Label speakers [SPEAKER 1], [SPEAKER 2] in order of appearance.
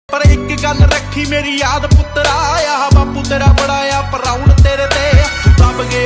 [SPEAKER 1] पर एक गल रखी मेरी याद पुत्रा, आ